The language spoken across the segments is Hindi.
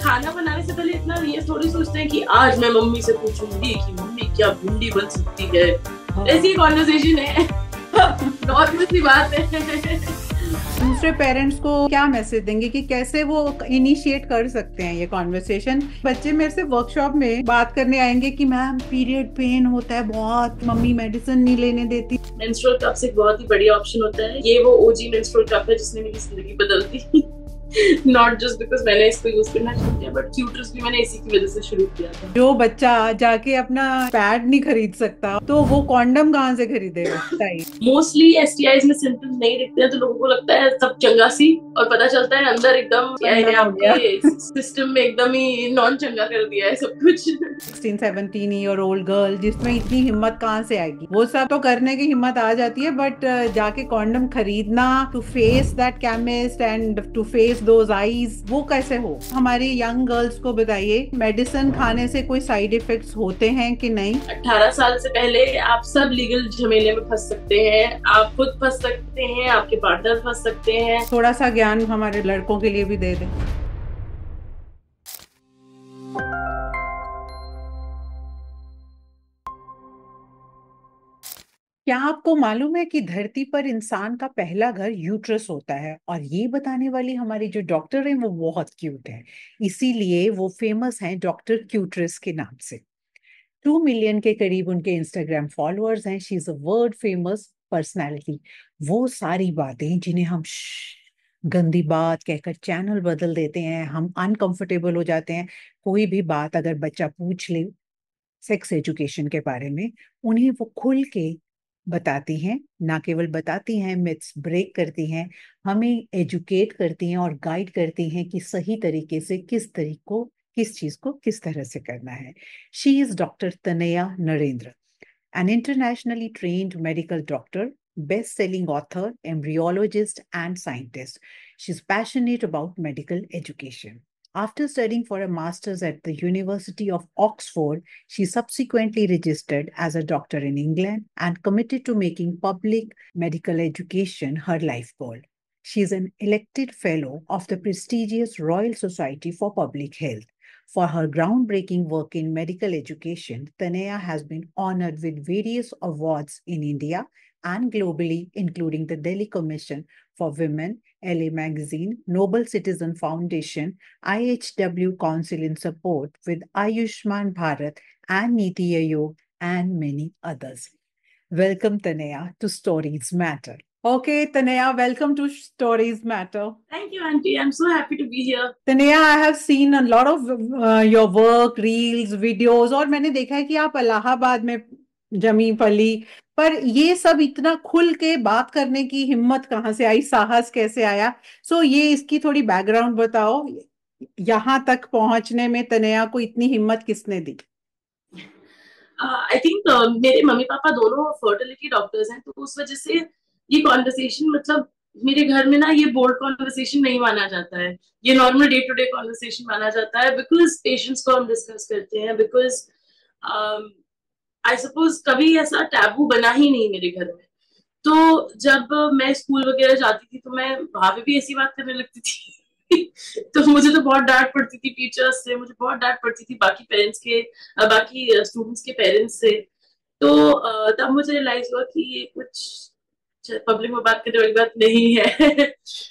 खाना बनाने से पहले इतना ये थोड़ी सोचते हैं कि आज मैं मम्मी से पूछूंगी कि मम्मी क्या भिंडी बन सकती है। ऐसी कॉन्वर्सेशन है। नॉर्मल सी बात है। दूसरे पेरेंट्स को क्या मैसेज देंगे कि कैसे वो इनिशिएट कर सकते हैं ये कॉन्वर्सेशन? बच्चे मेरे से वर्कशॉप में बात करने आएंगे कि मैम पीरियड पेन होता है बहुत, मम्मी मेडिसिन नहीं लेने देती। मेंस्ट्रुअल कप्स एक बहुत ही बढ़िया ऑप्शन होता है। ये वो ओजी मेंस्ट्रुअल कप है जिसने मेरी जिंदगी बदल दी। नॉट जस्ट बिकॉज मैंने इसको यूज करना शुरू किया, बट ट्यूटर्स भी मैंने इसी की वजह से शुरू किया था। जो बच्चा जाके अपना पैड नहीं खरीद सकता तो वो कॉन्डम कहाँ से खरीदेगा? मोस्टली एसटीआईज में सिम्टम्स नहीं दिखते हैं तो लोगों को लगता है सब चंगा सी, और पता चलता है अंदर एकदम क्या है, आपके सिस्टम में एकदम ही नॉन चंगा कर दिया है सब कुछ। 16-17 ईयर ओल्ड गर्ल जिसमें इतनी हिम्मत कहाँ से आएगी? वो सब तो करने की हिम्मत आ जाती है, बट जाके कॉन्डम खरीदना, to face that chemist and to face those eyes, वो कैसे हो? हमारी यंग गर्ल्स को बताइए, मेडिसिन खाने से कोई साइड इफेक्ट्स होते हैं कि नहीं? 18 साल से पहले आप सब लीगल झमेले में फंस सकते हैं। आप खुद फंस सकते हैं, आपके पार्टनर फंस सकते हैं। थोड़ा सा ज्ञान हमारे लड़कों के लिए भी दे दें। क्या आपको मालूम है कि धरती पर इंसान का पहला घर यूट्रस होता है? और ये बताने वाली हमारी जो डॉक्टर है वो बहुत क्यूट है, इसीलिए वो फेमस हैं डॉक्टर क्यूट्रस के नाम से। 2 मिलियन के करीब उनके इंस्टाग्राम फॉलोअर्स हैं। She is a world famous personality. वो सारी बातें जिन्हें हम गंदी बात कहकर चैनल बदल देते हैं, हम अनकंफर्टेबल हो जाते हैं। कोई भी बात अगर बच्चा पूछ ले सेक्स एजुकेशन के बारे में, उन्हें वो खुल के बताती हैं। ना केवल बताती हैं, मिथ्स ब्रेक करती हैं, हमें एजुकेट करती हैं और गाइड करती हैं कि सही तरीके से किस चीज को किस तरह से करना है। She is doctor Tanaya Narendra, an internationally trained medical doctor, best-selling author, embryologist, and scientist. She's passionate about medical education. After studying for a master's at the University of Oxford, she subsequently registered as a doctor in England and committed to making public medical education her life goal. She is an elected fellow of the prestigious Royal Society for Public Health. For her groundbreaking work in medical education, Tanaya has been honored with various awards in India and globally, including the Delhi Commission for Women, LA Magazine, Noble Citizen Foundation, IHW Council in Support with Ayushman Bharat and Niti Aayog, and many others. Welcome, Tanaya, to Stories Matter. Okay, Tanaya, welcome to Stories Matter. Thank you, Auntie. I'm so happy to be here. Tanaya, I have seen a lot of your work, reels, videos, और मैंने देखा है कि आप इलाहाबाद में जमी पली, पर ये सब इतना खुल के बात करने की हिम्मत कहाँ से आई, साहस कैसे आया? ये इसकी थोड़ी बैकग्राउंड बताओ। यहाँ तक पहुंचने में तनया को इतनी हिम्मत किसने दी? आई थिंक मेरे मम्मी पापा दोनों फर्टिलिटी डॉक्टर्स हैं, तो उस वजह से ये कॉन्वर्सेशन, मतलब मेरे घर में ना ये बोल्ड कॉन्वर्सेशन नहीं माना जाता है। ये normal day to day conversation माना जाता है, बिकॉज पेशेंट्स को हम डिस्कस करते हैं। बिकॉज आई सपोज कभी ऐसा टैबू बना ही नहीं मेरे घर में। तो जब मैं स्कूल वगैरह जाती थी तो मैं वहां पे भी ऐसी बात करने लगती थी। तो मुझे तो बहुत डांट पड़ती थी टीचर्स से, मुझे बहुत डांट पड़ती थी बाकी पेरेंट्स के, बाकी स्टूडेंट्स के पेरेंट्स से। तो तब मुझे रियलाइज हुआ कि ये कुछ पब्लिक में बात करने वाली बात नहीं है।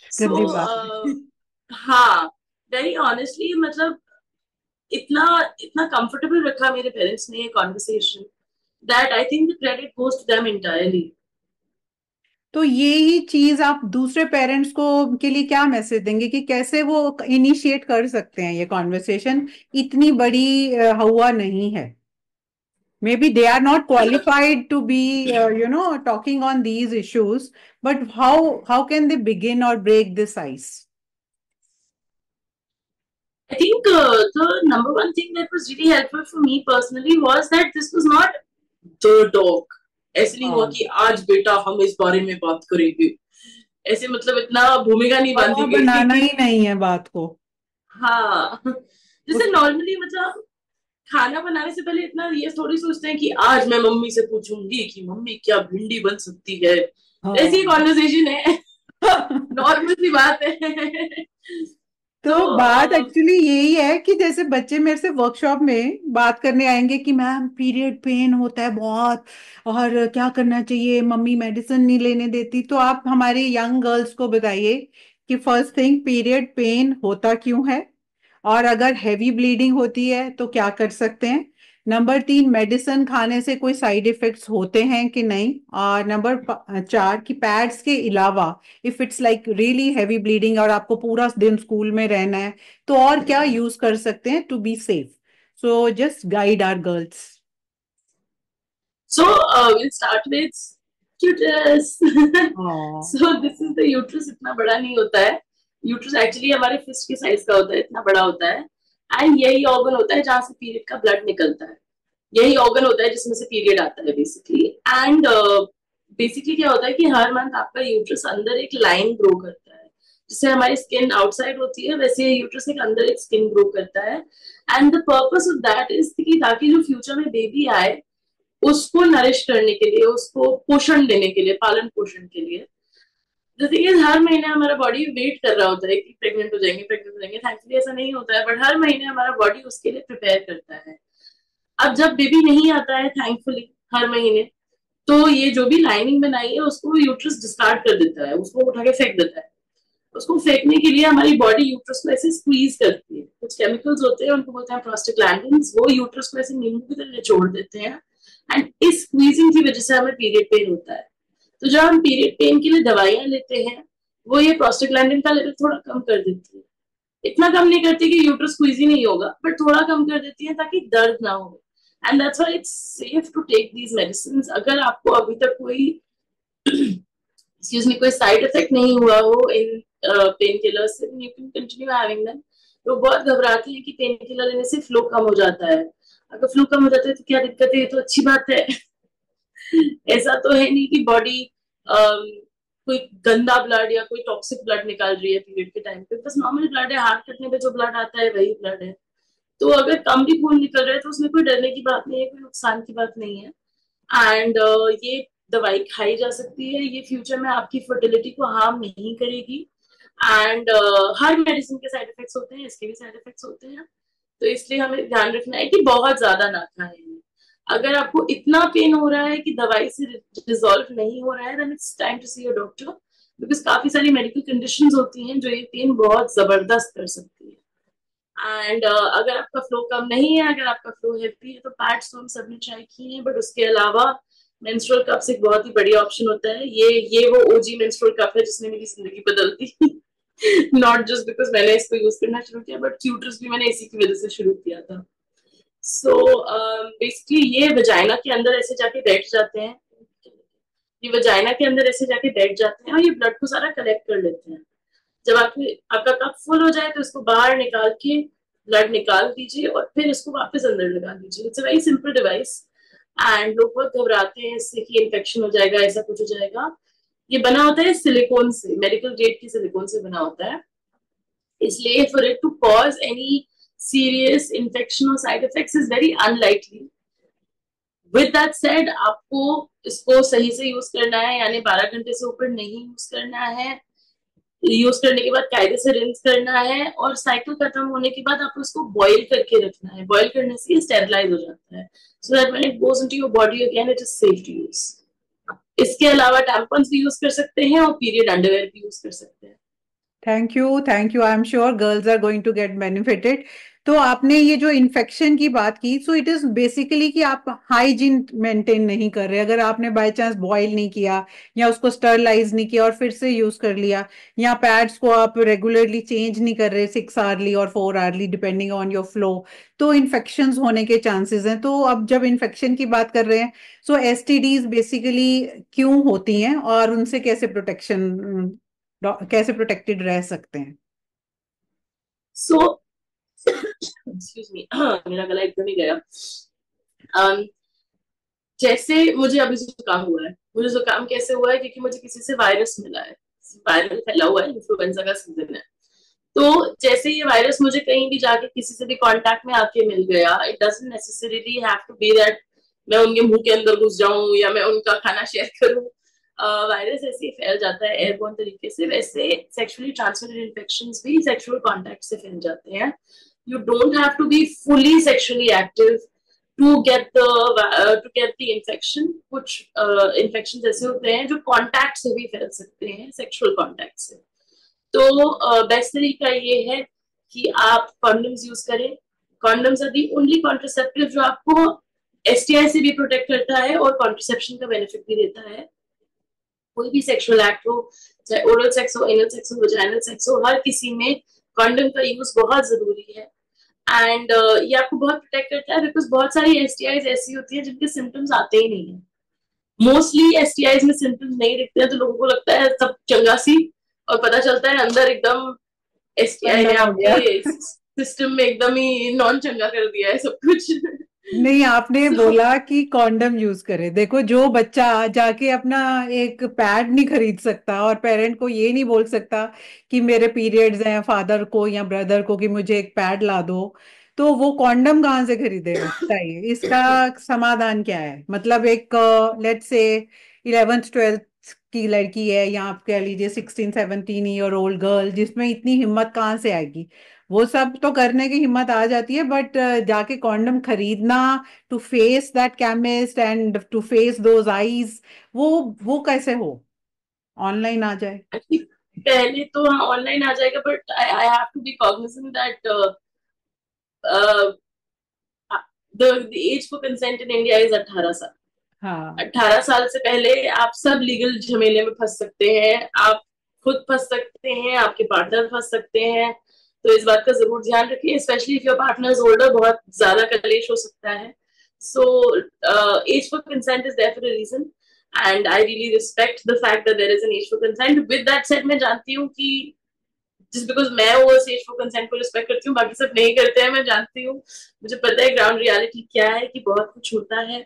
हाँ, वेरी ऑनेस्टली, मतलब इतना इतना कंफर्टेबल रखा मेरे पेरेंट्स ने ये conversation, that I think the credit goes to them entirely. तो ये ही चीज आप दूसरे पेरेंट्स को के लिए क्या मैसेज देंगे कि कैसे वो इनिशिएट कर सकते हैं ये कॉन्वर्सेशन? इतनी बड़ी हुआ नहीं है, maybe they are not qualified to be talking on these issues, but how can they begin or break this ice? I think the number one thing that was really helpful for me personally was that this was not the talk. ऐसे नहीं हुआ कि आज बेटा हम इस बारे में बात करेंगे, ऐसे मतलब इतना भूमिका नहीं बांधी गई, बनाना ही नहीं है बात को। हाँ, जैसे नॉर्मली मतलब खाना बनाने से पहले इतना ये थोड़ी सोचते हैं कि आज मैं मम्मी से पूछूंगी कि मम्मी क्या भिंडी बन सकती है। ऐसी कॉन्वर्सेशन है। नॉर्मल सी बात है। तो तो बात एक्चुअली यही है कि जैसे बच्चे मेरे से वर्कशॉप में बात करने आएंगे कि मैम पीरियड पेन होता है बहुत, और क्या करना चाहिए, मम्मी मेडिसिन नहीं लेने देती। तो आप हमारी यंग गर्ल्स को बताइए कि फर्स्ट थिंग, पीरियड पेन होता क्यों है, और अगर हैवी ब्लीडिंग होती है तो क्या कर सकते हैं। नंबर 3, मेडिसिन खाने से कोई साइड इफेक्ट्स होते हैं कि नहीं। और नंबर 4, कि पैड्स के अलावा if it's like really heavy bleeding और आपको पूरा दिन स्कूल में रहना है, तो और क्या यूज कर सकते हैं to be safe. So just guide our girls. So we'll start with uterus. So this is the uterus. इतना बड़ा नहीं होता है. Uterus actually हमारे फिस्ट के साइज का होता है, इतना बड़ा होता है. एंड यही ऑर्गन होता है जहां से पीरियड का ब्लड निकलता है. यही ऑर्गन होता है जिसमें से पीरियड आता है बेसिकली. एंड बेसिकली क्या होता है कि हर मंथ आपका यूट्रस अंदर एक लाइन ग्रो करता है. जिससे हमारी स्किन आउटसाइड होती है, वैसे यूट्रस एक अंदर एक स्किन ग्रो करता है. And the purpose of that is कि ताकि जो फ्यूचर में बेबी आए उसको नरिश करने के लिए, उसको पोषण देने के लिए, पालन पोषण के लिए. जैसे हर महीने हमारा बॉडी वेट कर रहा होता है कि प्रेग्नेंट हो जाएंगे, प्रेग्नेंट हो जाएंगे. थैंकफुली ऐसा नहीं होता है, बट हर महीने हमारा बॉडी उसके लिए प्रिपेयर करता है. अब जब बेबी नहीं आता है थैंकफुली हर महीने, तो ये जो भी लाइनिंग बनाई है उसको यूट्रस डिस्कार्ड कर देता है, उसको उठा के फेंक देता है. उसको फेंकने के लिए हमारी बॉडी यूट्रस को ऐसे स्क्वीज करती है. कुछ केमिकल्स होते हैं, उनको बोलते हैं प्रोस्टाग्लैंडिन्स. वो यूट्रस को ऐसे नींबू की तरह निचोड़ देते हैं. एंड इस स्क्वीजिंग की वजह से हमें पीरियड पेन होता है. तो जब हम पीरियड पेन के लिए दवाइयां लेते हैं, वो ये प्रोस्टाग्लैंडिन का लेवल थोड़ा कम कर देती है. इतना कम नहीं करती कि यूट्रस स्क्वीज ही नहीं होगा, बट थोड़ा कम कर देती है ताकि दर्द ना हो. And that's why it's safe to take these medicine. अगर आपको अभी तक कोई एक्सक्यूज मी कोई साइड इफेक्ट नहीं हुआ हो इन पेन किलर्स से, you can continue having them. लोग बहुत घबराते हैं कि पेन किलर लेने से फ्लो कम हो जाता है. अगर फ्लो कम हो जाता है तो क्या दिक्कत है, ये तो अच्छी बात है. ऐसा तो है नहीं कि बॉडी कोई गंदा ब्लड या कोई टॉक्सिक ब्लड निकाल रही है पीरियड के टाइम पे. बस नॉर्मल ब्लड है, हार्ट कटने पे जो ब्लड आता है वही ब्लड है. तो अगर कम भी खून निकल रहा है तो उसमें कोई डरने की बात नहीं है, कोई नुकसान की बात नहीं है. एंड ये दवाई खाई जा सकती है, ये फ्यूचर में आपकी फर्टिलिटी को हार्म नहीं करेगी. एंड हर मेडिसिन के साइड इफेक्ट्स होते हैं, इसके भी साइड इफेक्ट्स होते हैं. तो इसलिए हमें ध्यान रखना है कि बहुत ज्यादा ना खाएं. अगर आपको इतना पेन हो रहा है कि दवाई से रिजॉल्व नहीं हो रहा है, then it's time to see your doctor. Because काफी सारी मेडिकल कंडीशंस होती हैं जो ये पेन बहुत जबरदस्त कर सकती है. एंड अगर आपका फ्लो कम नहीं है, अगर आपका फ्लो हैवी है, तो पैड्स तो हम सबने ट्राई किए हैं. बट उसके अलावा मेंस्ट्रुअल कप्स एक बहुत ही बढ़िया ऑप्शन होता है. ये वो ओजी मेंस्ट्रुअल कप है जिसने मेरी जिंदगी बदल दी. नॉट जस्ट बिकॉज मैंने इसको यूज करना शुरू किया, बट ट्यूटर्स भी मैंने इसी की वजह से शुरू किया था. सो बेसिकली ये वजाइना के अंदर ऐसे जाके बैठ जाते हैं, ये वजाइना के अंदर ऐसे जाके बैठ जाते हैं और ये ब्लड को सारा कलेक्ट कर लेते हैं. जब आपका कप फुल हो जाए तो इसको बाहर निकाल के ब्लड निकाल दीजिए और फिर इसको वापस अंदर लगा दीजिए. It's a very simple device. And लोग बहुत घबराते हैं इससे कि इन्फेक्शन हो जाएगा, ऐसा कुछ हो जाएगा. ये बना होता है सिलिकॉन से, मेडिकल ग्रेड की सिलिकॉन से बना होता है. इसलिए for it to cause any serious infection और side effects is very unlikely. With that said, आपको इसको सही से यूज करना है, यानी 12 घंटे से ऊपर नहीं यूज करना है. यूज करने के बाद कायदे से रिंस करना है और साइकिल खत्म होने के बाद आपको इसको बॉईल करके रखना है. बॉईल करने से ये स्टेरिलाइज हो जाता है, so that when it goes into your body again it is safe to use. इसके अलावा टैम्पन्स भी यूज कर सकते हैं और पीरियड अंडरवेयर भी यूज कर सकते हैं. Thank you, thank you. I am sure girls are going to get benefited. तो आपने ये जो इन्फेक्शन की बात की, सो इट इज बेसिकली कि आप हाइजीन मेंटेन नहीं कर रहे. अगर आपने बाय चांस बॉईल नहीं किया या उसको स्टरलाइज नहीं किया और फिर से यूज कर लिया, या पैड्स को आप रेगुलरली चेंज नहीं कर रहे 6 आवरली और 4 hourly depending on your flow, तो इन्फेक्शन होने के चांसेस हैं. तो अब जब इन्फेक्शन की बात कर रहे हैं, सो एसटीडीज बेसिकली क्यों होती हैं और उनसे कैसे प्रोटेक्टेड रह सकते हैं. सो एक्सक्यूज मी, मेरा गला एकदम ही गया. जैसे मुझे अभी जुकाम हुआ है. मुझे जुकाम कैसे हुआ है? क्योंकि मुझे किसी से वायरस मिला है. वायरल फैला हुआ है, इन्फ्लुएंजा का सीजन है. तो जैसे ये वायरस मुझे कहीं भी जाके किसी से भी कांटेक्ट में आके मिल गया, it doesn't necessarily have to be that मैं उनके मुंह के अंदर घुस जाऊं या मैं उनका खाना शेयर करूं. वायरस ऐसे ही फैल जाता है एयरबोर्न तरीके से, वैसे सेक्सुअली ट्रांसमिटेड इन्फेक्शंस भी सेक्सुअल कांटेक्ट से फैल जाते हैं. You don't have to be fully sexually active to get the infection. कुछ infections ऐसे होते हैं जो कांटेक्ट से भी फैल सकते हैं, सेक्सुअल कांटेक्ट से. तो बेस्ट तरीका ये है कि आप कॉन्डम्स यूज करें. Condoms are the only contraceptive जो आपको एसटीआई से भी प्रोटेक्ट करता है और कॉन्ट्रासेप्शन का बेनिफिट भी देता है. कोई भी सेक्सुअल एक्ट हो, चाहे ओरल सेक्स हो, एनल सेक्स हो, वजाइनल सेक्स हो, हर किसी में कॉन्डम का यूज बहुत जरूरी है. एंड ये आपको बहुत प्रोटेक्ट करता है, बिकॉज बहुत सारी एसटीआईज ऐसी होती है जिनके सिम्टम्स आते ही नहीं है. मोस्टली एसटीआईज में सिम्टम्स नहीं दिखते हैं, तो लोगों को लगता है सब चंगा सी, और पता चलता है अंदर एकदम एसटीआई ने आपके सिस्टम में एकदम ही नॉन चंगा कर दिया है सब कुछ. नहीं, आपने बोला कि कॉन्डम यूज करे. देखो, जो बच्चा जाके अपना एक पैड नहीं खरीद सकता और पेरेंट को ये नहीं बोल सकता कि मेरे पीरियड्स हैं, फादर को या ब्रदर को कि मुझे एक पैड ला दो, तो वो कॉन्डम कहाँ से खरीदेगा? बताइए, इसका समाधान क्या है? मतलब एक लेट्स से 11th-12th की लड़की है, या आप कह लीजिए 16-17 ईयर ओल्ड गर्ल, जिसमें इतनी हिम्मत कहाँ से आएगी? वो सब तो करने की हिम्मत आ जाती है, बट जाके कॉन्डम खरीदना, to face that chemist and to face those eyes, वो कैसे हो? ऑनलाइन आ जाए. पहले तो हाँ ऑनलाइन आ जाएगा, but I have to be cognizant that the age for consent in India is 18 साल. हाँ. 18 साल से पहले आप सब लीगल झमेले में फंस सकते हैं. आप खुद फंस सकते हैं, आपके पार्टनर फंस सकते हैं. तो इस बात का जरूर ध्यान रखिए, specially if your partner is older. बहुत ज्यादा कलेश हो सकता है. So age for consent is there for a reason, and I really respect the fact that there is an age for consent. With that said, मैं जानती हूँ कि जिस बिकॉज मैं वो एज फॉर कंसेंट को रिस्पेक्ट करती हूँ, बाकी सब नहीं करते हैं. मैं जानती हूँ, मुझे पता है ग्राउंड रियलिटी क्या है, कि बहुत कुछ होता है.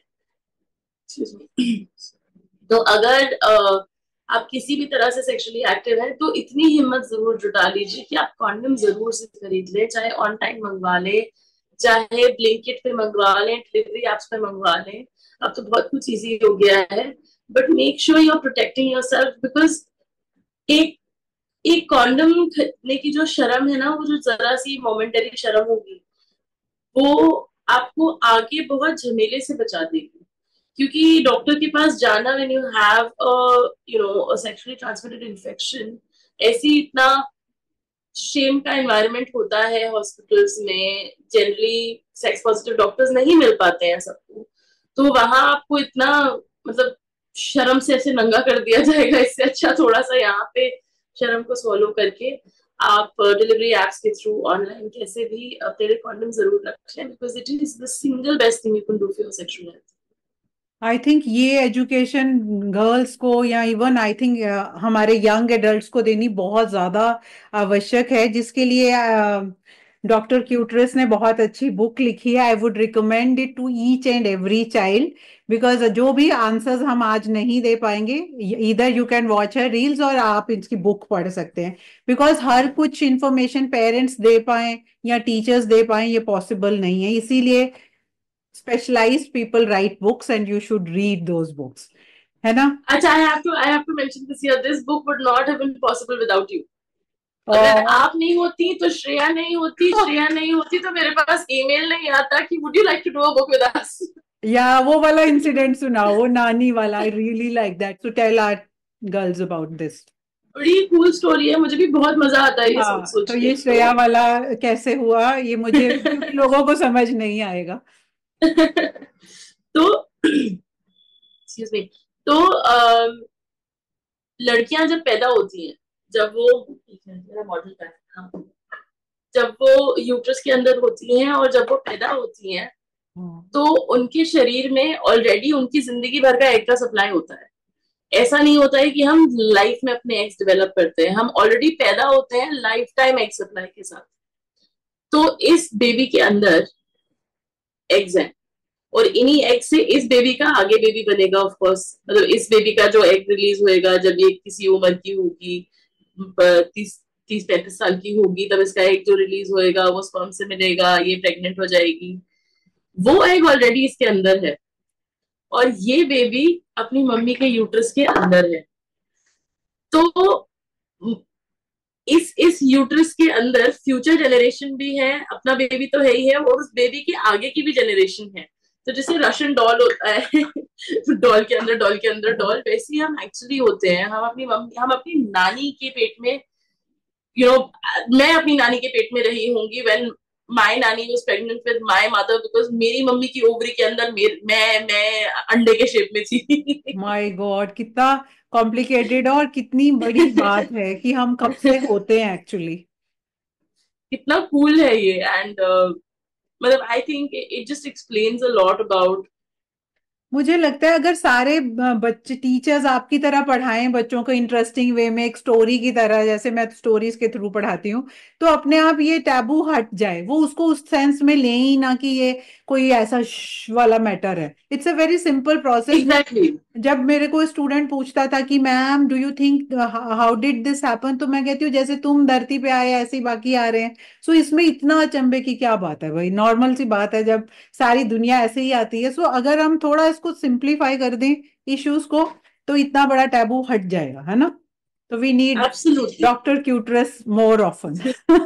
तो अगर आप किसी भी तरह से सेक्सुअली एक्टिव है, तो इतनी हिम्मत जरूर जुटा लीजिए कि आप कॉन्डम जरूर से खरीद ले. चाहे ऑन टाइम मंगवा ले, चाहे ब्लिंकिट पे मंगवा लें, डिलीवरी एप्स पे मंगवा लें. अब तो बहुत कुछ इजी हो गया है. But make sure you are protecting yourself, because एक एक कॉन्डम खरीदने की जो शर्म है ना, वो जो जरा सी मोमेंटरी शर्म होगी, वो आपको आगे बहुत झमेले से बचा देगी. क्योंकि डॉक्टर के पास जाना when you have a sexually transmitted infection, ऐसी इतना शेम का एनवायरनमेंट होता है हॉस्पिटल्स में. जनरली सेक्स पॉजिटिव डॉक्टर्स नहीं मिल पाते हैं सबको, तो वहां आपको इतना मतलब शर्म से ऐसे नंगा कर दिया जाएगा. इससे अच्छा थोड़ा सा यहाँ पे शर्म को सॉल्व करके आप डिलीवरी एप्स के थ्रू ऑनलाइन कैसे भी तेरे कॉन्डम जरूर रखें, because it is the single best thing you can do for your sexual health. I think ये एजुकेशन गर्ल्स को, या इवन आई थिंक हमारे यंग एडल्ट्स को देनी बहुत ज्यादा आवश्यक है, जिसके लिए डॉक्टर क्यूट्रस ने बहुत अच्छी बुक लिखी है. I would recommend it to each and every child, because जो भी आंसर्स हम आज नहीं दे पाएंगे, इधर you can watch her reels और आप इसकी बुक पढ़ सकते हैं. बिकॉज हर कुछ इंफॉर्मेशन पेरेंट्स दे पाए या टीचर्स दे पाए, ये पॉसिबल नहीं है. इसीलिए specialized people write books and you should read those books, है ना? अच्छा, I have to mention this here. This book would not have been possible without you. अगर और आप नहीं होती तो श्रेया नहीं होती, श्रेया नहीं होती तो मेरे पास ईमेल नहीं आता कि would you like to do a book with us. या वो वाला इंसिडेंट सुनाओ, वो नानी वाला. I really like that, so tell our girls about this. बड़ी कूल स्टोरी है, मुझे भी बहुत मजा आता है ये सोच हाँ, सोच तो के. ये श्रेया वाला कैसे हुआ, ये मुझे लोगों को समझ नहीं आएगा. तो एक्सक्यूज मी. तो लड़कियां जब पैदा होती हैं, जब वो मेरा मॉडल का हाँ, जब वो यूट्रस के अंदर होती हैं और जब वो पैदा होती हैं, तो उनके शरीर में ऑलरेडी उनकी जिंदगी भर का एग का सप्लाई होता है. ऐसा नहीं होता है कि हम लाइफ में अपने एग्स डेवलप करते हैं. हम ऑलरेडी पैदा होते हैं लाइफ टाइम एग सप्लाई के साथ. तो इस बेबी के अंदर एग्स हैं, और इन्हीं एग से इस बेबी का आगे बेबी बनेगा. ऑफ कोर्स, मतलब इस बेबी का जो एग रिलीज होएगा जब ये किसी उम्र की होगी, 30-35 साल की होगी, तब इसका एग जो रिलीज होएगा वो स्पर्म से मिलेगा, ये प्रेग्नेंट हो जाएगी. वो एग ऑलरेडी इसके अंदर है, और ये बेबी अपनी मम्मी के यूट्रस के अंदर है। तो इस यूट्रस के अंदर फ्यूचर जनरेशन भी है, अपना बेबी तो है ही है, और उस बेबी के आगे की भी जनरेशन है। तो जैसे रशियन डॉल होता है डॉल के अंदर डॉल के अंदर डॉल, वैसे ही हम एक्चुअली होते हैं। हम अपनी मम्मी, हम अपनी नानी के पेट में, मैं अपनी नानी के पेट में रही होंगी when my nani was pregnant with my mother, because मेरी मम्मी की ओवरी के अंदर मैं अंडे के शेप में थी। माय गॉड, कितना कॉम्प्लिकेटेड और कितनी बड़ी बात है कि हम कब से होते हैं एक्चुअली। कितना कूल है ये। एंड मतलब I think it just explains a lot about. मुझे लगता है अगर सारे बच्चे टीचर्स आपकी तरह पढ़ाएं बच्चों को इंटरेस्टिंग वे में, एक स्टोरी की तरह, जैसे मैं स्टोरीज के थ्रू पढ़ाती हूँ, तो अपने आप ये टैबू हट जाए, वो उसको उस सेंस में ले ही ना कि ये कोई ऐसा वाला मैटर है। It's a very simple process. Exactly. जब मेरे को स्टूडेंट पूछता था कि ma'am do you think how did this happen, तो मैं कहती हूँ जैसे तुम धरती पे आए ऐसे ही बाकी आ रहे हैं। सो इसमें इतना अचंभे की क्या बात है भाई, नॉर्मल सी बात है जब सारी दुनिया ऐसे ही आती है। सो अगर हम थोड़ा इसको सिंप्लीफाई कर दें इश्यूज को, तो इतना बड़ा टैबू हट जाएगा, है ना। तो वी नीड एब्सोल्युटली। डॉक्टर क्यूटरस मोर ऑफन।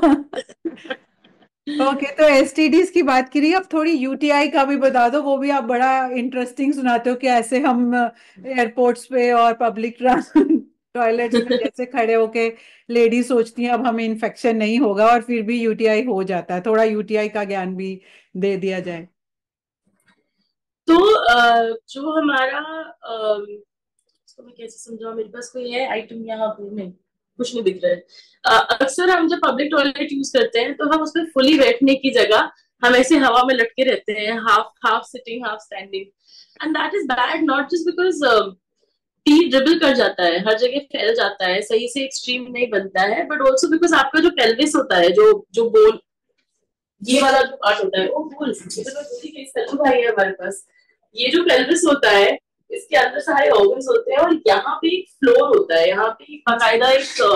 ओके, तो एसटीडीज की बात करिए, अब थोड़ी यूटीआई का भी बता दो। वो भी आप बड़ा इंटरेस्टिंग सुनाते हो कि ऐसे हम एयरपोर्ट्स पे और पब्लिक टॉयलेट्स में जैसे खड़े होके लेडी सोचती हैं अब हमें इन्फेक्शन नहीं होगा, और फिर भी यूटीआई हो जाता है। थोड़ा यूटीआई का ज्ञान भी दे दिया जाए। तो जो हमारा इसको मैं कैसे समझाऊं, मेरे पास कोई है आइटम यहाँ पे नहीं, कुछ नहीं दिख रहा है। अक्सर हम जब पब्लिक टॉयलेट यूज करते हैं तो हम उसमें फुली बैठने की जगह हम ऐसे हवा में लटके रहते हैं, half half sitting half standing. And that is bad, not just because pee dribble कर जाता है, हर जगह फैल जाता है, सही से एक्सट्रीम नहीं बनता है, बट ऑल्सो बिकॉज आपका जो पेल्विस होता है, जो जो बोल, ये वाला जो पार्ट होता है, वो बोल भाई है हमारे पास, ये जो पेल्विस होता है, इसके अंदर सारे ऑर्गन्स होते हैं, और यहाँ पे एक फ्लोर होता है, यहाँ पे बाकायदा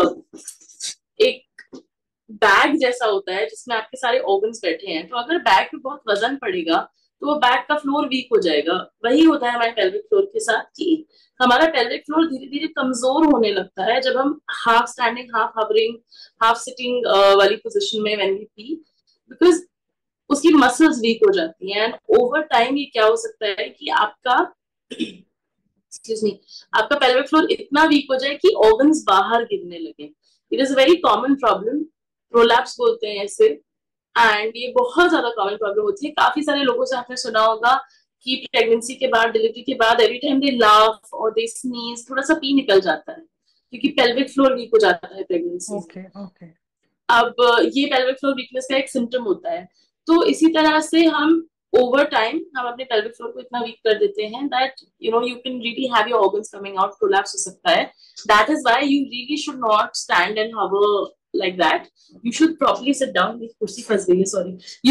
एक बैग जैसा होता है जिसमें आपके सारे ऑर्गन्स बैठे हैं। तो अगर बैग पे बहुत वजन पड़ेगा तो वो बैग का फ्लोर वीक हो जाएगा। वही होता है हमारे पेल्विक फ्लोर के साथ कि हमारा पेल्विक फ्लोर धीरे धीरे कमजोर होने लगता है जब हम half standing half hovering half sitting वाली पोजिशन में व्हेन वी पी, बिकॉज उसकी मसल्स वीक हो जाती हैं। एंड ओवर टाइम ये क्या हो सकता है कि आपका एक्सक्यूज मी, आपका पेल्विक फ्लोर इतना वीक हो जाए कि ऑर्गन्स बाहर गिरने लगे। It is a very common problem, prolapse बोलते हैं इसे। एंड ये बहुत ज्यादा कॉमन प्रॉब्लम होती है। काफी सारे लोगों से आपने सुना होगा कि प्रेगनेंसी के बाद, डिलीवरी के बाद, एवरी टाइम दे लाफ और दे स्नीज, थोड़ा सा पी निकल जाता है क्योंकि पेल्विक फ्लोर वीक हो जाता है प्रेगनेंसी में। Okay okay. अब ये पेल्विक फ्लोर वीकनेस का एक सिम्टम होता है। तो इसी तरह से हम ओवर टाइम हम अपने पेल्विक फ्लोर को इतना वीक कर देते हैं that you can really have your organs coming out, prolapse हो सकता है। That is why you really should not stand and hover like that. You should properly sit down. kursi फंस गई है, sorry.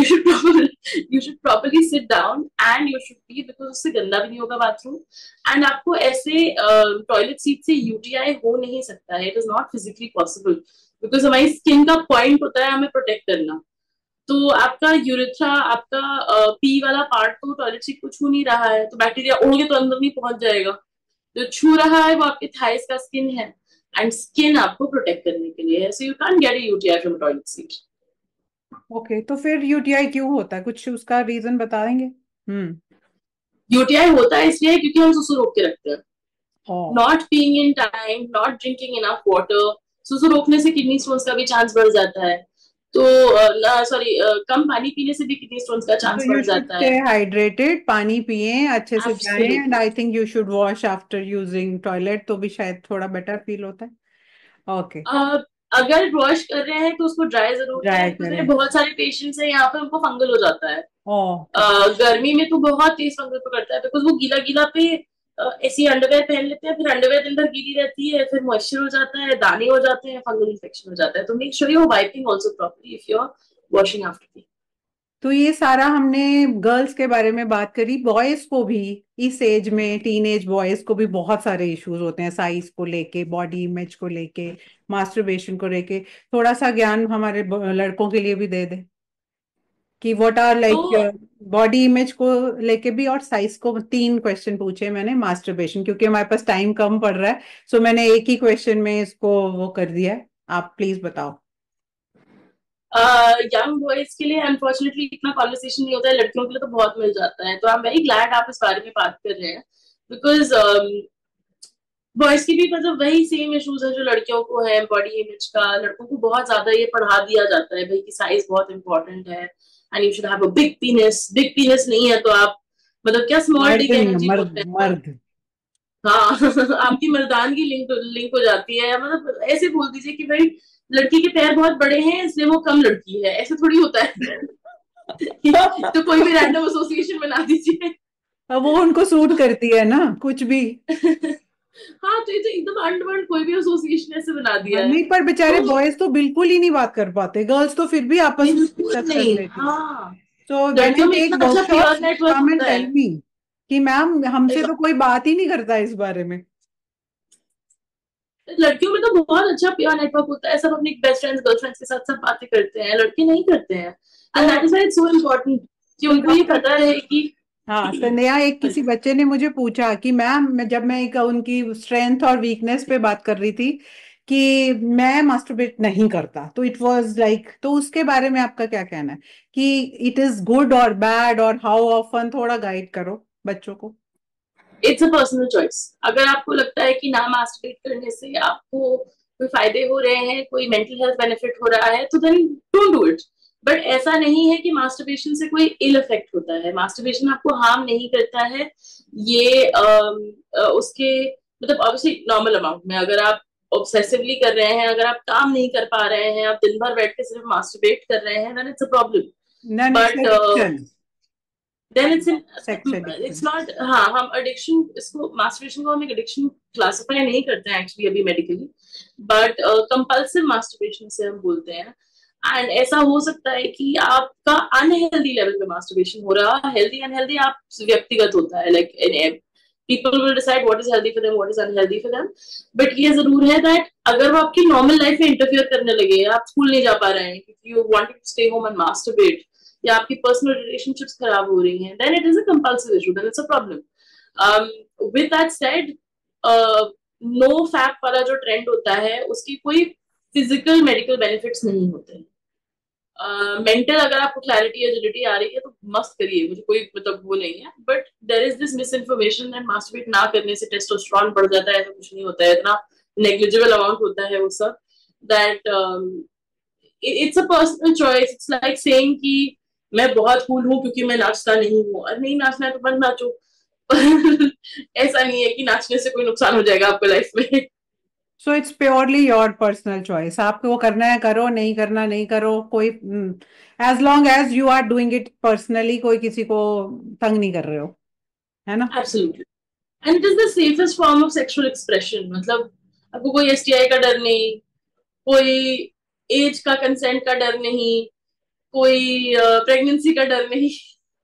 You should properly sit down and you should pee, because उससे गंदा भी नहीं होगा बाथरूम। एंड आपको ऐसे टॉयलेट सीट से यूटीआई हो नहीं सकता है, it is not physically possible, because हमारी स्किन का पॉइंट होता है हमें प्रोटेक्ट करना। तो आपका यूरिथ्रा, आपका पी वाला पार्ट तो टॉयलेट सीट को छू नहीं रहा है, तो बैक्टीरिया उड़ के तो अंदर नहीं पहुंच जाएगा। जो छू रहा है वो आपके थाइस का स्किन है, एंड स्किन आपको प्रोटेक्ट करने के लिए है, so you can get a UTI from toilet seat. Okay, तो फिर यूटीआई क्यों होता है, कुछ उसका रीजन बता देंगे। हम्म। यूटीआई होता है इसलिए क्योंकि हम सुसु रोक के रखते हैं, हाँ। Not peeing in time, not drinking enough water. सुसु रोकने से किडनी स्टोन्स का भी चांस बढ़ जाता है। तो सॉरी, कम पानी पीने से भी किडनी स्टोन्स का तो चांस यू बढ़ शुड जाता स्टे है। हाइड्रेटेड, पानी पिए, अच्छे से जाएं, and absolutely. I think you should wash after using toilet, तो भी शायद थोड़ा बेटर फील होता है। ओके। अगर वॉश कर रहे हैं तो उसको ड्राई जरूर करें, ड्राई बिकॉज मेरे करें। बहुत सारे पेशेंट्स हैं यहाँ पे उनको फंगल हो जाता है। ओके। गर्मी में तो बहुत तेज फंगल पकड़ता है, बिकॉज वो गीला गीला पे ऐसी अंडरवेयर पहन लेते हैं, फिर अंडरवेयर दिन भर गीली रहती है, फिर मॉइस्चर हो जाता है, दाने हो जाते हैं, फंगल इन्फेक्शन हो जाता है। तो make sure you wiping also properly if you are washing after. तो ये सारा हमने गर्ल्स के बारे में बात करी। बॉयज को भी इस एज में, टीनेज बॉयज को भी बहुत सारे इश्यूज होते हैं, साइज को लेके, बॉडी इमेज को लेके, मास्टरबेशन को लेके। थोड़ा सा ज्ञान हमारे लड़कों के लिए भी दे दे। कि व्हाट आर तो लाइक बॉडी इमेज को लेके भी, और साइज को, 3 क्वेश्चन पूछे मैंने मास्टरबेशन, क्योंकि हमारे पास टाइम कम पड़ रहा है, सो मैंने एक ही क्वेश्चन में इसको वो कर दिया है। आप प्लीज बताओ। यंग बॉयज के लिए अनफॉर्चुनेटली इतना कॉन्वर्सेशन नहीं होता है, लड़कियों के लिए तो बहुत मिल जाता है, तो आई एम वेरी ग्लैड आप इस बारे में बात कर रहे हैं, बिकॉज बॉयज की भी मतलब वही सेम इश्यूज है जो लड़कियों को है बॉडी इमेज का। लड़कों को बहुत ज्यादा ये पढ़ा दिया जाता है भाई कि साइज बहुत इंपॉर्टेंट है, and you should have a big penis. Big penis नहीं है तो आप मतलब क्या स्मॉल मर्द डिक नहीं है, एनर्जी मर्द बोलते हैं ना। मर्द। हाँ आपकी मर्दानगी लिंक हो जाती है, मतलब ऐसे बोल दीजिए कि भाई लड़की के पैर बहुत बड़े हैं इसलिए वो कम लड़की है, ऐसे थोड़ी होता है। तो कोई भी रैंडम एसोसिएशन बना दीजिए। अब वो उनको सूट करती है ना कुछ भी। हाँ तो ये तो एकदम अंडवर्ल्ड कोई भी एसोसिएशन ऐसे बना दिया है। नहीं, पर बेचारे तो बॉयज तो बिल्कुल ही नहीं बात कर पाते, गर्ल्स तो फिर भी आपस में बिल्कुल डिस्कस कर नहीं, लेती। हाँ सो व्हेन आई लड़कियों में टेक इतना अच्छा वर्कशॉप्स, पीयर नेटवर्क कम एंड होता टेल है। मी कि मैम हमसे तो कोई बात ही नहीं करता इस बारे में। लड़कियों में तो बहुत अच्छा पीयर नेटवर्क होता है, सब अपनी बेस्ट फ्रेंड्स गर्लफ्रेंड्स के साथ सब बातें करते हैं, लड़के नहीं करते हैं। तो and that is why it's so important कि तो उनको ये डॉक्टर, पता है कि हाँ संध्या, एक किसी बच्चे ने मुझे पूछा कि मैम, जब मैं एक उनकी स्ट्रेंथ और वीकनेस पे बात कर रही थी कि मैं मास्टरबेट नहीं करता, तो इट वाज लाइक, तो उसके बारे में आपका क्या कहना है कि इट इज गुड और बैड, और हाउ ऑफन, थोड़ा गाइड करो बच्चों को। It's a personal choice. अगर आपको लगता है कि ना मास्टरबेट करने से आपको कोई फायदे हो रहे हैं, कोई मेंटल हेल्थ बेनिफिट हो रहा है, तो then don't do it. But ऐसा नहीं है कि मास्टरबेशन से कोई इल इफेक्ट होता है, मास्टरबेशन आपको हार्म नहीं करता है। ये उसके मतलब ऑब्वियसली नॉर्मल अमाउंट में, अगर आप ऑब्सेसिवली कर रहे हैं, अगर आप काम नहीं कर पा रहे हैं, आप दिन भर बैठ के सिर्फ मास्टरबेट कर रहे हैं, then it's a problem. None, it's but addiction. Then it's sex it's addiction. Not, हाँ हम एडिक्शन, इसको मास्टरबेशन को हम एक एडिक्शन क्लासिफाई नहीं करते हैं एक्चुअली अभी मेडिकली, बट कंपल्सिव मास्टरबेशन से हम बोलते हैं। एंड ऐसा हो सकता है कि आपका अनहेल्दी लेवल पे मास्टरबेशन हो रहा है, हेल्दी अनहेल्दी आप व्यक्तिगत होता है, like people will decide what is healthy for them, what is unhealthy for them. But ये जरूर है दैट अगर वो आपकी नॉर्मल लाइफ में इंटरफियर करने लगे, आप स्कूल नहीं जा पा रहे हैं क्योंकि you wanted to stay home and masturbate, या आपकी पर्सनल रिलेशनशिप्स खराब हो रही हैं, then it is a compulsive issue, then it's a problem. With that said, no fap वाला जो ट्रेंड होता है उसकी कोई फिजिकल मेडिकल बेनिफिट्स नहीं होते। मेंटल अगर आपको क्लैरिटी एजिलिटी आ रही है तो मस्त करिए, मुझे कोई मतलब वो नहीं है, but there is this misinformation and masturbate ना करने से टेस्टोस्टेरोन बढ़ जाता है, ऐसा कुछ नहीं होता है, इतना नेग्लिजिबल अमाउंट होता है वो सब। That it's a personal choice. It's like saying कि मैं बहुत कूल हूँ क्योंकि मैं नाचता नहीं हूँ, और नहीं नाचना है तो बंद नाचो। ऐसा नहीं है कि नाचने से कोई नुकसान हो जाएगा आपको लाइफ में। So it's purely your personal choice, आपको वो करना है करो, नहीं करना नहीं करो, कोई, as long as you are doing it personally, कोई किसी को तंग नहीं कर रहे हो, है ना। Absolutely. And it is the safest form of sexual expression, मतलब आपको कोई एसटीआई का डर नहीं, कोई एज का कंसेंट का डर नहीं, कोई प्रेगनेंसी का डर नहीं।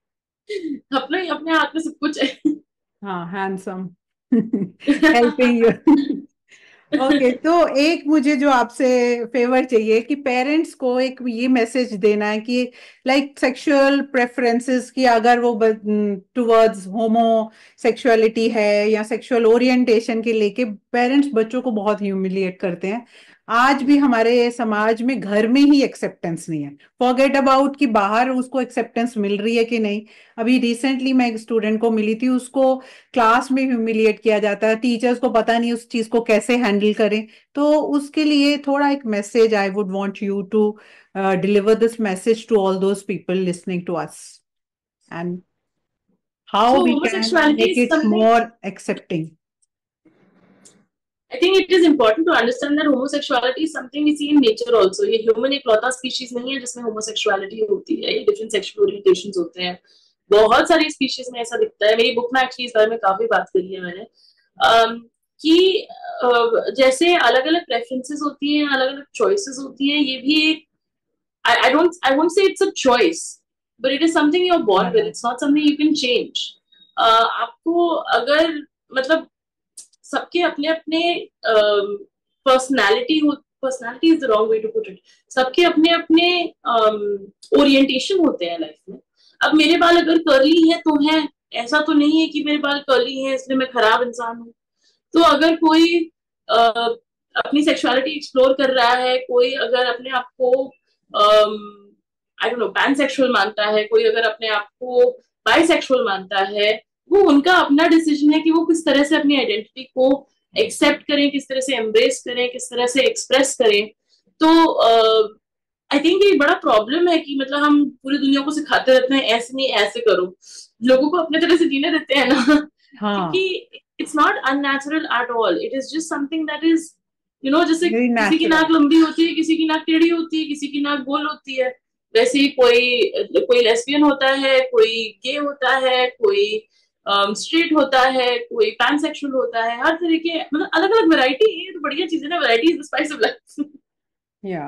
अपने अपने हाथ में सब कुछ है। हाँ, हैंडसम। Helping you. ओके, तो एक मुझे जो आपसे फेवर चाहिए कि पेरेंट्स को एक ये मैसेज देना है कि लाइक सेक्सुअल प्रेफरेंसेस की, अगर वो टुवर्ड्स होमो सेक्सुअलिटी है या सेक्सुअल ओरिएंटेशन के लेके पेरेंट्स बच्चों को बहुत ह्यूमिलिएट करते हैं। आज भी हमारे समाज में घर में ही एक्सेप्टेंस नहीं है, फॉरगेट अबाउट कि बाहर उसको एक्सेप्टेंस मिल रही है कि नहीं। अभी रिसेंटली मैं एक स्टूडेंट को मिली थी, उसको क्लास में ह्यूमिलिएट किया जाता है, टीचर्स को पता नहीं उस चीज को कैसे हैंडल करें। तो उसके लिए थोड़ा एक message, I would want you to deliver this message to all those people listening to us, and how So we can homosexuality make is it something, more accepting. I think it is important to understand that homosexuality is something we see in nature also. ये ह्यूमन इकलौता स्पीशीज नहीं है जिसमें होमोसेक्सुअलिटी होती है, ये डिफरेंट सेक्सुअल ओरिएंटेशंस होते हैं। बहुत सारी स्पीशीज में ऐसा दिखता है, मेरी बुक में एक्चुअली इस बारे में काफी बात करी है मैंने। कि जैसे अलग अलग प्रेफरेंसेस होती हैं, अलग अलग चॉइसेस होती हैं, ये भी एक, I won't say it's a choice, but it is something you're born with. It's not something you can change. आपको अगर मतलब सबके अपने अपने personality personality is the wrong way to put it. सबके अपने अपने ओरिएंटेशन होते हैं लाइफ में। अब मेरे बाल अगर कर्ली है तो है, ऐसा तो नहीं है कि मेरे बाल कर्ली है इसलिए मैं खराब इंसान हूँ। तो अगर कोई अपनी सेक्सुअलिटी एक्सप्लोर कर रहा है, कोई अगर अपने आप को आई डोंट नो पैनसेक्सुअल मानता है, कोई अगर अपने आप को बाइसेक्सुअल मानता है, वो उनका अपना डिसीजन है कि वो किस तरह से अपनी आइडेंटिटी को एक्सेप्ट करें, किस तरह से एम्ब्रेस करें, किस तरह से एक्सप्रेस करें। तो आई थिंक ये बड़ा प्रॉब्लम है कि मतलब हम पूरी दुनिया को सिखाते रहते हैं ऐसे नहीं ऐसे करो, लोगों को अपने तरह से जीने देते हैं ना। क्योंकि हाँ, it's not unnatural at all, it is just something that is जैसे वेरी किसी की नेचुरल। नाक लंबी होती है, किसी की नाक टेढ़ी होती है, किसी की नाक गोल होती है, वैसे ही कोई कोई लेस्बियन होता है, कोई गे होता है, कोई स्ट्रेट होता है, कोई पैनसेक्सुअल होता है, हर तरह के मतलब अलग अलग वैरायटी है। तो बढ़िया चीज है ना, variety is the spice of life. या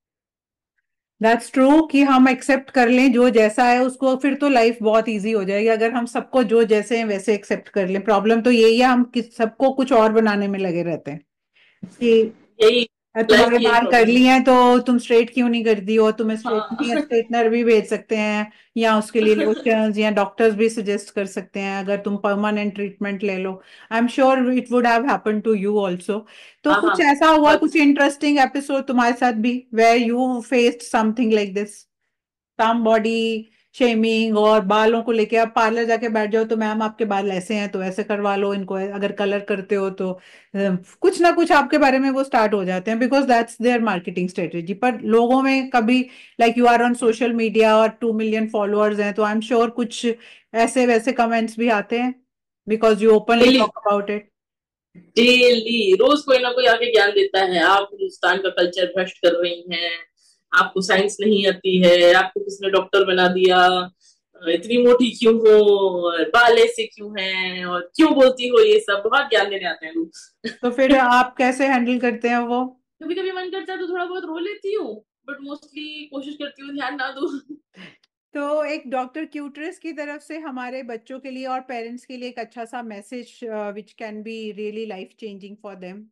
दैट्स ट्रू कि हम एक्सेप्ट कर लें जो जैसा है उसको, फिर तो लाइफ बहुत इजी हो जाएगी अगर हम सबको जो जैसे हैं वैसे एक्सेप्ट कर लें। प्रॉब्लम तो यही है, हम सबको कुछ और बनाने में लगे रहते हैं कि यही लाइफ तुम्हारे की यही बाल प्रॉब्लम करली है। हैं तो तुम स्ट्रेट क्यों नहीं कर दी हो, तुम्हें हाँ। स्ट्रेटनर भी भेज सकते हैं, या उसके लिए लोशंस या डॉक्टर्स भी सजेस्ट कर सकते हैं अगर तुम परमानेंट ट्रीटमेंट ले लो। I am sure it would have happen to you also. तो हाँ कुछ हाँ ऐसा हुआ, बहुत। कुछ इंटरेस्टिंग एपिसोड तुम्हारे साथ भी where you faced something like this, some body shaming, और बालों को लेके आप पार्लर जाके बैठ जाओ तो मैम आपके बाल ऐसे हैं तो ऐसे करवा लो इनको, अगर कलर करते हो तो कुछ ना कुछ आपके बारे में वो स्टार्ट हो जाते हैं, because that's their marketing strategy. पर लोगों में कभी, like you are on social media और 2 मिलियन फॉलोअर्स हैं, तो आई एम श्योर कुछ ऐसे वैसे कमेंट्स भी आते हैं because you openly daily talk about it. Daily रोज कोई ना कोई आके ज्ञान देता है, आप हिंदुस्तान का कल्चर भ्रष्ट कर रही हैं, आपको साइंस नहीं आती है, आपको किसने डॉक्टर बना दिया, इतनी मोटी क्यों हो, और बाल ऐसे क्यों हैं, और क्यों बोलती हो, ये सब बहुत ज्ञान देने आते हैं लोग। तो फिर आप कैसे हैंडल करते हैं वो? कभी कभी मन करता है तो थोड़ा बहुत रो लेती हूँ, बट मोस्टली कोशिश करती हूँ ध्यान ना दूं। तो एक डॉक्टर क्यूट्रेस की तरफ से हमारे बच्चों के लिए और पेरेंट्स के लिए एक अच्छा सा message which can be really life changing for them.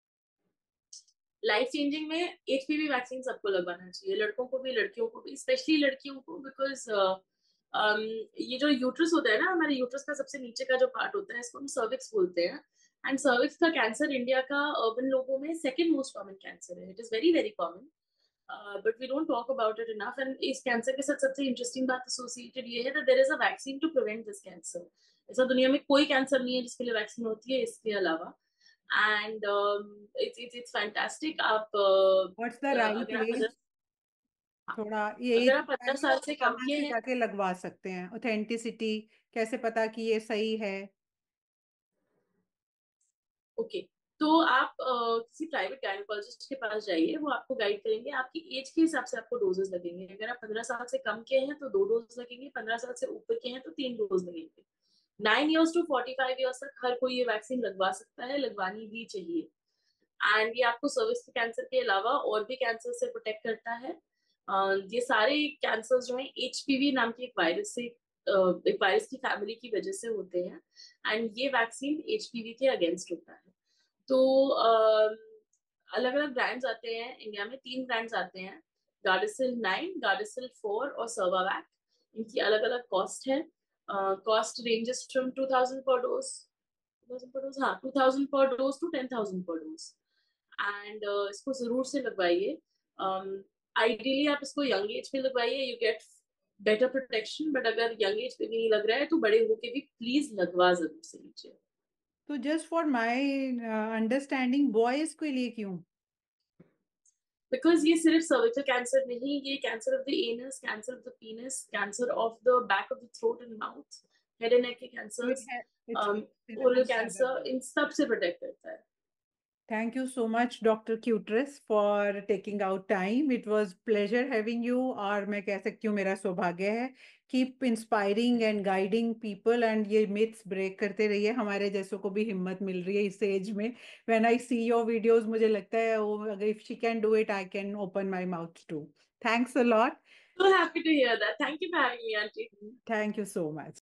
Life changing में एचपीवी वैक्सीन सबको लगवाना चाहिए, लड़कों को भी लड़कियों को भी, स्पेशली लड़कियों को, बिकॉज ये जो यूट्रस होता है ना, हमारे यूट्रस का सबसे नीचे का जो पार्ट होता है, इसको हम सर्विक्स बोलते हैं। एंड सर्विक्स का कैंसर इंडिया का अर्बन लोगों में सेकेंड मोस्ट कॉमन कैंसर है। It is very very common, but we don't talk about it enough. And इस कैंसर के साथ सबसे इंटरेस्टिंग बात एसोसिएटेड ये है, there is a vaccine to prevent this cancer. ऐसा दुनिया में कोई कैंसर नहीं है जिसके लिए वैक्सीन होती है इसके अलावा। And it's fantastic. आप व्हाट्स द राइट अगर आप वे? 15 थोड़ा ये अगर आप 15 पहले साल वो से कम कहाँ के से हैं। जाके लगवा सकते हैं, ऑथेंटिसिटी कैसे पता कि ये सही है? ओके, तो आप किसी प्राइवेट गायनोकोलॉजिस्ट के पास जाइए, वो आपको गाइड करेंगे, आपकी एज के हिसाब से आपको डोजेस लगेंगे। अगर आप 15 साल से कम के हैं तो 2 डोज लगेंगे, 15 साल से ऊपर के हैं तो 3 डोज लगेंगे। 9 ईयर्स टू 45 ईयर्स तक हर कोई ये वैक्सीन लगवा सकता है, लगवानी भी चाहिए। एंड ये आपको सर्विक्स कैंसर के अलावा और भी कैंसर से प्रोटेक्ट करता है। ये सारे कैंसर जो है एचपीवी नाम के एक वायरस से, एक वायरस की फैमिली की वजह से होते हैं। एंड ये वैक्सीन एचपीवी के अगेंस्ट होता है। तो अलग अलग ब्रांड्स आते हैं इंडिया में, 3 ब्रांड्स आते हैं, गार्डासिल 9, गार्डासिल 4 और सर्वावैक। इनकी अलग अलग कॉस्ट है। कॉस्ट रेंजेस फ्रॉम 2000 पर डोज, 2000 पर डोज, हाँ 2000 पर डोज टू 10,000 पर डोज। एंड इसको जरूर से लगवाइए। आइडियली आप इसको यंग एज में लगवाइए, you get better protection. But अगर यंग एज पे नहीं लग रहा है तो बड़े होके भी प्लीज लगवा जरूर से लीजिए। तो just for my understanding, boys के लिए क्यों? बिकॉज ये सिर्फ सर्विकल कैंसर नहीं, ये cancer of the anus, cancer of the penis, cancer of the back of the throat and mouth, head and neck के तो cancers, it's in oral other cancer, way. इन सब से प्रोटेक्ट करता है। Thank you so much, Dr. Cutress, for taking out time. It was pleasure having you. और मैं कह सकती हूँ मेरा सौभाग्य है। Keep inspiring and guiding people, and ये myths break करते रहिए, हमारे जैसों को भी हिम्मत मिल रही है इस एज में। When I see your videos, मुझे लगता है वो अगर if she can do it, I can open my mouth too. Thanks a lot. So happy to hear that. Thank you for having me, Auntie. Thank you so much.